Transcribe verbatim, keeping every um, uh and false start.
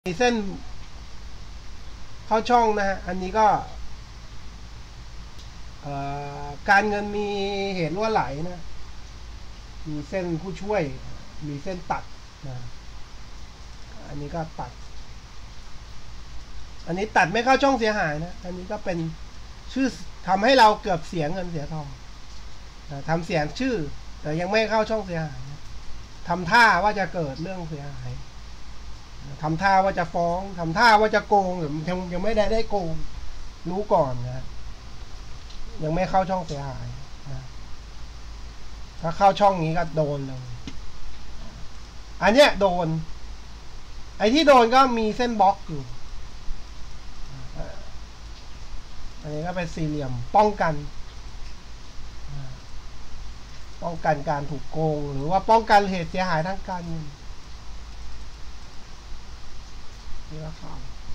มีเส้นเข้าช่องนะฮะอันนี้ก็การเงินมีเหตุรั่วไหลนะมีเส้นผู้ช่วยมีเส้นตัดนะอันนี้ก็ตัดอันนี้ตัดไม่เข้าช่องเสียหายนะอันนี้ก็เป็นชื่อทำให้เราเกือบเสียเงินเสียทองนะทำเสียชื่อแต่ยังไม่เข้าช่องเสียหายนะทำท่าว่าจะเกิดเรื่องเสียหายทำท่าว่าจะฟ้องทำท่าว่าจะโกงหรือยังยังไม่ได้ได้โกงรู้ก่อนนะยังไม่เข้าช่องเสียหายนะถ้าเข้าช่องนี้ก็โดนเลยอันเนี้ยโดนไอ้ที่โดนก็มีเส้นบล็อกอยู่อันนี้ก็เป็นสี่เหลี่ยมป้องกันป้องกันการถูกโกงหรือว่าป้องกันเหตุเสียหายทางการเงินนี่ก็ข่าว